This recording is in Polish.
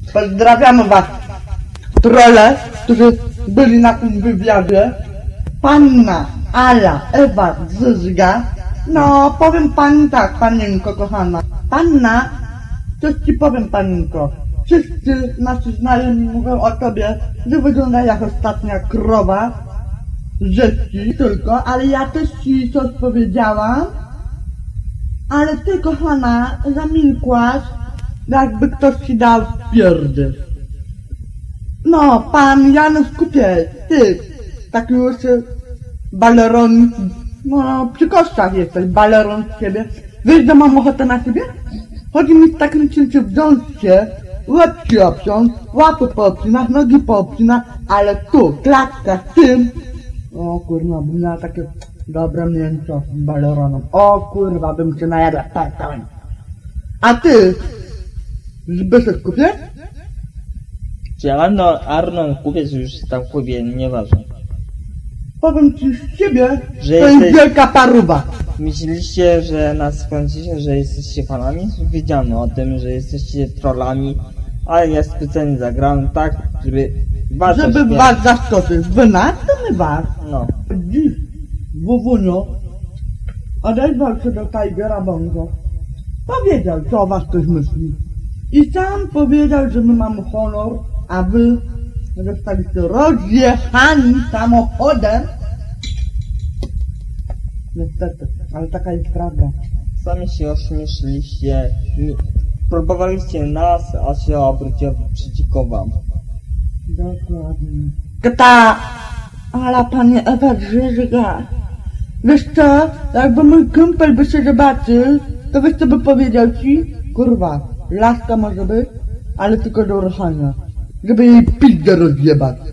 Pozdrawiamy was, trolle, którzy byli na tym wywiadzie. Panna, Ala, Ewa, Zyzga. No, powiem pani tak, panienko kochana. Panna, coś ci powiem, panienko. Wszyscy nasi znajomi mówią o tobie, że wygląda jak ostatnia krowa. Rzeczki tylko, ale ja też ci coś powiedziałam. Ale ty, kochana, zamilkłaś, jakby ktoś ci dał pierdy. No, pan Janusz Kupiec, ty, taki już baleron, no, przy kościach jesteś, baleron z ciebie. Wiesz, że mam ochotę na ciebie? Chodzi mi z takim czymś wziąć się, łeb ci obciąć, łapy poobcinać, nogi poobcinać, ale tu, klatka z tym. O kurwa, bym miała takie dobre mięso z baleronem. O kurwa, bym się najadła, tak. A ty, Zbyszek Kupiec? Czy Arnold Kupiec już tam powie, nieważne. Powiem ci z ciebie, Że to jest jesteś- wielka paruwa. Myśleliście, że nas skręcicie, że jesteście fanami? Wiedziałem o tym, że jesteście trollami, ale ja specjalnie zagrałem tak, żeby was Żeby ośmieszyć. was zaskoczyć. Wy nas, to my was. No. Dziś, Wowunio, odezwał się do Tigera Bongo. Powiedział, co o was ktoś myśli. I sam powiedział, że my mamy honor, a wy zostaliście rozjechani samochodem. Niestety, ale taka jest prawda. Sami się ośmieszyliście, próbowaliście nas, a się obróciło przeciwko wam. Dokładnie. Ta, ale panie Ewa Drzyżga. Wiesz co, jakby mój kumpel by się zobaczył, to wiesz co by powiedział ci? Kurwa, laska może być, ale tylko do ruchania. Żeby jej pizdę rozjebać.